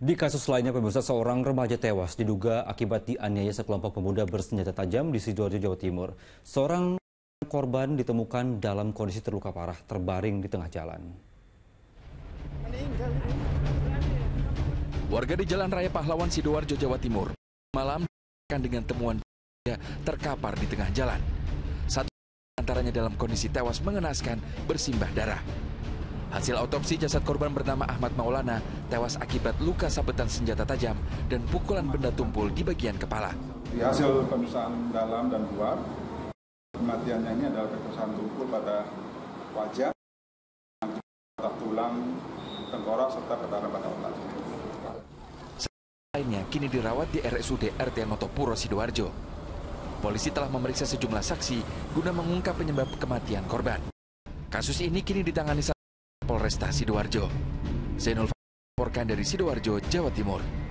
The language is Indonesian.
Di kasus lainnya, pemirsa, seorang remaja tewas diduga akibat dianiaya sekelompok pemuda bersenjata tajam di Sidoarjo, Jawa Timur. Seorang korban ditemukan dalam kondisi terluka parah, terbaring di tengah jalan. Warga di Jalan Raya Pahlawan, Sidoarjo, Jawa Timur, malam dengan temuan terkapar di tengah jalan. Satu antaranya dalam kondisi tewas mengenaskan, bersimbah darah. Hasil otopsi, jasad korban bernama Ahmad Maulana tewas akibat luka sabetan senjata tajam dan pukulan benda tumpul di bagian kepala. Di hasil pemeriksaan dalam dan luar, kematiannya ini adalah kekerasan tumpul pada wajah, patah tulang, tengkorak, serta perdarahan pada otak. Lainnya kini dirawat di RSUD RT Notopuro, Sidoarjo. Polisi telah memeriksa sejumlah saksi guna mengungkap penyebab kematian korban. Kasus ini kini ditangani Polresta Sidoarjo. Zainul melaporkan dari Sidoarjo, Jawa Timur.